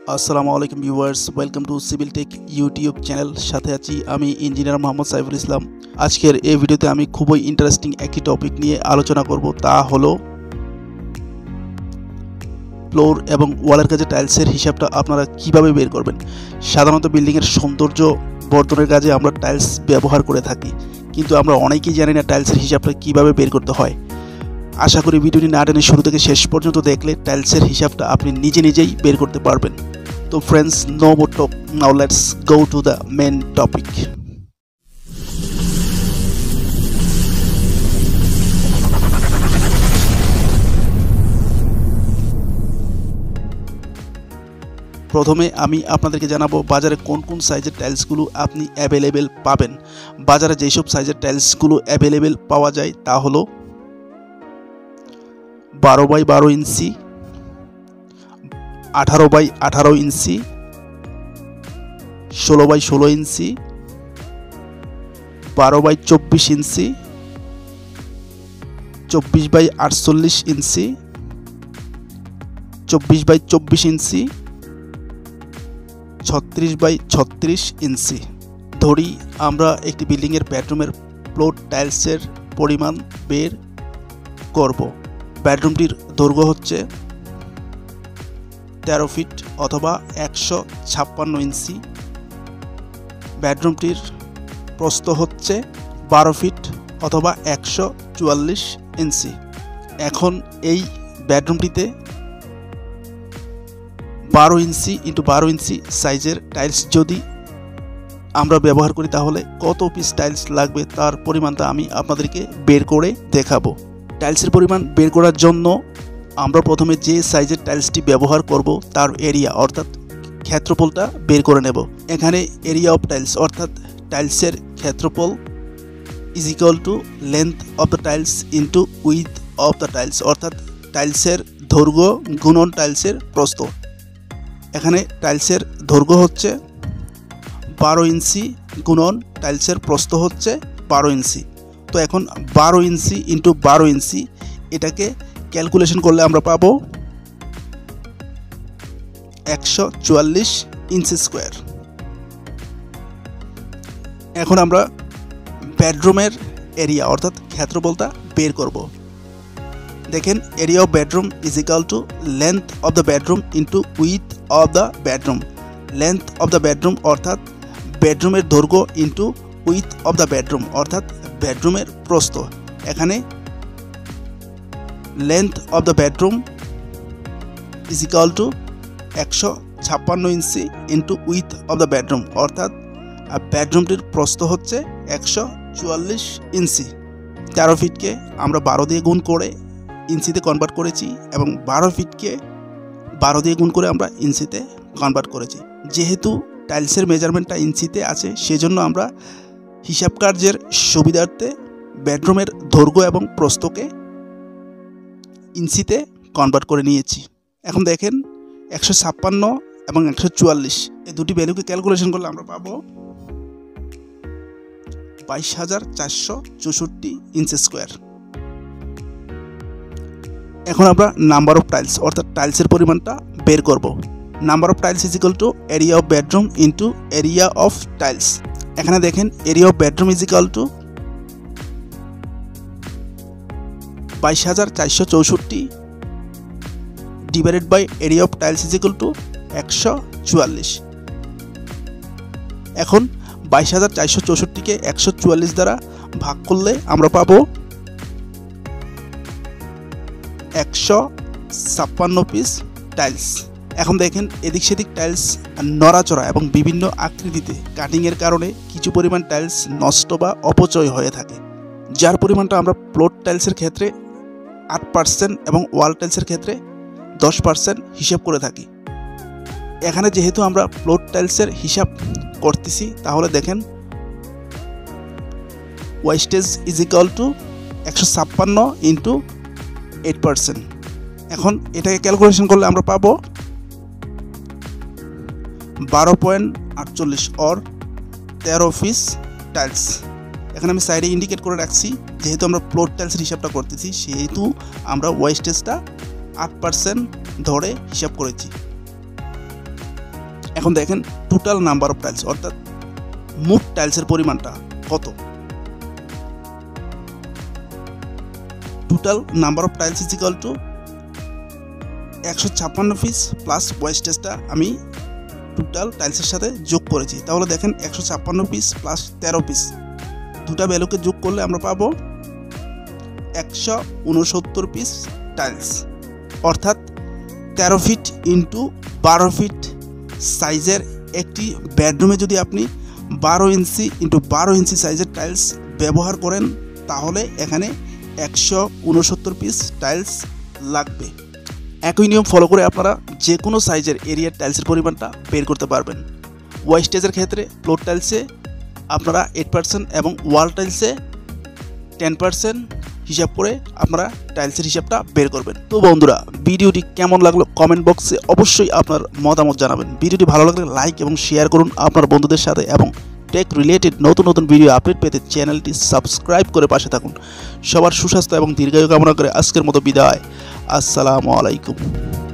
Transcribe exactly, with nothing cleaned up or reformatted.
আসসালামু আলাইকুম viewers, welcome to civil tech YouTube channel. সাথে আছি আমি ইঞ্জিনিয়ার মোহাম্মদ সাইফুল ইসলাম। আজকের এই ভিডিওতে আমি খুবই ইন্টারেস্টিং একটি টপিক নিয়ে আলোচনা করব, তা হলো ফ্লোর এবং ওয়ালের কাজে টাইলসের হিসাবটা আপনারা কিভাবে বের করবেন। সাধারণত বিল্ডিংয়ের সৌন্দর্য বর্ধনের কাজে আমরা টাইলস ব্যবহার করে থাকি, কিন্তু আমরা অনেকেই জানি না টাইলসের হিসাবটা কিভাবে বের করতে হয়। আশা করি ভিডিওটি না টেনে শুরু থেকে শেষ পর্যন্ত দেখলে টাইলসের হিসাবটা আপনি নিজে নিজেই বের করতে পারবেন। তো friends, no more talk, now let's go to the main topic. প্রথমে আমি আপনাদেরকে জানাবো বাজারে কোন কোন সাইজের টাইলসগুলো আপনি অ্যাভেলেবেল পাবেন। বাজারে যেসব সাইজের টাইলসগুলো অ্যাভেলেবেল পাওয়া যায় তা হলো বারো বাই বারো ইঞ্চি, আঠারো বাই আঠারো ইঞ্চি, ষোলো বাই ষোলো ইঞ্চি, বারো বাই চব্বিশ ইঞ্চি, চব্বিশ বাই আটচল্লিশ ইঞ্চি, চব্বিশ বাই চব্বিশ ইঞ্চি, ছত্রিশ বাই ছত্রিশ ইঞ্চি। ধরি আমরা একটি বিল্ডিংয়ের বেডরুমের ফ্লোর টাইলসের পরিমাণ বের করব। বেডরুমটির দৈর্ঘ্য হচ্ছে তেরো ফিট অথবা একশো ছাপ্পান্ন ইঞ্চি। বেডরুমটির প্রস্থ হচ্ছে বারো ফিট অথবা একশো চুয়াল্লিশ ইঞ্চি। এখন এই বেডরুমটিতে বারো ইঞ্চি ইন্টু বারো ইঞ্চি সাইজের টাইলস যদি আমরা ব্যবহার করি তাহলে কত পিস টাইলস লাগবে তার পরিমাণটা আমি আপনাদেরকে বের করে দেখাবো। টাইলসের পরিমাণ বের করার জন্য আমরা প্রথমে যে সাইজের টাইলসটি ব্যবহার করব তার এরিয়া অর্থাৎ ক্ষেত্রফলটা বের করে নেব। এখানে এরিয়া অফ টাইলস অর্থাৎ টাইলসের ক্ষেত্রফল is equal to length of the tiles into width of the tiles, অর্থাৎ টাইলসের দৈর্ঘ্য গুণন টাইলসের প্রস্থ। এখানে টাইলসের দৈর্ঘ্য হচ্ছে বারো ইঞ্চি গুণন টাইলসের প্রস্থ হচ্ছে বারো ইঞ্চি। তো এখন বারো ইঞ্চি ইন্টু বারো ইঞ্চি এটাকে ক্যালকুলেশন করলে আমরা পাবো একশো চুয়াল্লিশ ইঞ্চি স্কোয়ার। এখন আমরা বেডরুমের এরিয়া অর্থাৎ ক্ষেত্রফলটা বের করব। দেখেন, area of bedroom is equal to length of the bedroom into width of the bedroom. Length of the bedroom অর্থাৎ বেডরুমের দৈর্ঘ্য into width of the bedroom অর্থাৎ বেডরুমের প্রস্থ। এখানে length of the bedroom is equal to একশো ছাপ্পান্ন inch into width of the bedroom অর্থাৎ বেডরুমটির প্রস্থ হচ্ছে একশো চুয়াল্লিশ ইঞ্চি। তেরো ফিটকে আমরা বারো দিয়ে গুণ করে ইঞ্চিতে কনভার্ট করেছি এবং বারো ফিটকে বারো দিয়ে গুণ করে আমরা ইঞ্চিতে কনভার্ট করেছি। যেহেতু টাইলসের মেজারমেন্টটা ইঞ্চিতে আছে সেজন্য আমরা হিসাব কার্যের সুবিধার্থে বেডরুমের দৈর্ঘ্য এবং প্রস্থকে ইঞ্চিতে কনভার্ট করে নিয়েছি। এখন দেখেন, একশো ছাপ্পান্ন এবং একশো চুয়াল্লিশ এই দুটি ভ্যালুকে ক্যালকুলেশন করলে আমরা পাবো বাইশ হাজার চারশো চৌষট্টি ইঞ্চি স্কোয়ার। এখন আমরা নাম্বার অফ টাইলস অর্থাৎ টাইলসের পরিমাণটা বের করব। Number of tiles is equal to area of bedroom into area of tiles. এখানে দেখেন, area of bedroom is equal to বাইশ হাজার চারশো চৌষট্টি divided by area of tiles is equal to একশো চুয়াল্লিশ। এখন বাইশ হাজার চারশো চৌষট্টিকে একশো চুয়াল্লিশ দ্বারা ভাগ করলে আমরা পাবো একশো ছাপ্পান্ন পিস টাইলস। এখন দেখেন, এদিক সেদিক টাইলস নড়াচড়া এবং বিভিন্ন আকৃতিতে কাটিংয়ের কারণে কিছু পরিমাণ টাইলস নষ্ট বা অপচয় হয়ে থাকে, যার পরিমাণটা আমরা ফ্লোর টাইলসের ক্ষেত্রে আট পার্সেন্ট এবং ওয়াল টাইলসের ক্ষেত্রে দশ পার্সেন্ট হিসাব করে থাকি। এখানে যেহেতু আমরা ফ্লোর টাইলসের হিসাব করতেছি তাহলে দেখেন, ওয়েস্টেজ ইজ ইকুয়াল টু একশো ছাপ্পান্ন ইন্টু এইট পার্সেন্ট। এখন এটাকে ক্যালকুলেশন করলে আমরা পাবো বারো পয়েন্ট আটচল্লিশ অর তেরো পিস টাইলস। এখানে আমি সাইডে ইন্ডিকেট করে রাখছি, যেহেতু আমরা ফ্লোর টাইলসের হিসাবটা করতেছি সেহেতু আমরা ওয়েস্টেজটা আট পার্সেন্ট ধরে হিসাব করেছি। এখন দেখেন টোটাল নাম্বার অফ টাইলস অর্থাৎ মোট টাইলসের পরিমাণটা কত। Total number of tiles is equal to একশো ছাপ্পান্ন পিস প্লাস ওয়েস্টেজটা আমি টোটাল টাইলসের সাথে যোগ করেছি। তাহলে দেখেন একশো ছাপ্পান্ন পিস প্লাস তেরো পিস দুটা ভ্যালুকে যোগ করলে আমরা পাবো একশো উনসত্তর পিস টাইলস, অর্থাৎ তেরো ফিট ইন্টু বারো ফিট সাইজের একটি বেডরুমে যদি আপনি বারো ইঞ্চি ইন্টু বারো ইঞ্চি সাইজের টাইলস ব্যবহার করেন তাহলে এখানে একশো উনসত্তর পিস টাইলস লাগবে। একই নিয়ম ফলো করে আপনারা যে কোনো সাইজের এরিয়ার টাইলসের পরিমাণটা বের করতে পারবেন। ওয়েস্টেজের ক্ষেত্রে ফ্লোর টাইলসে আপনারা এইট পার্সেন্ট এবং ওয়াল টাইলসে টেন পার্সেন্ট হিসাব করে আপনারা টাইলসের হিসাবটা বের করবেন। তো বন্ধুরা, ভিডিওটি কেমন লাগলো কমেন্ট বক্সে অবশ্যই আপনার মতামত জানাবেন। ভিডিওটি ভালো লাগলে লাইক এবং শেয়ার করুন আপনার বন্ধুদের সাথে এবং টেক রিলেটেড নতুন নতুন ভিডিও আপডেট পেতে চ্যানেলটি সাবস্ক্রাইব করে পাশে থাকুন। সবার সুস্বাস্থ্য এবং দীর্ঘায়ু কামনা করে আজকের মতো বিদায়। আসসালামু আলাইকুম।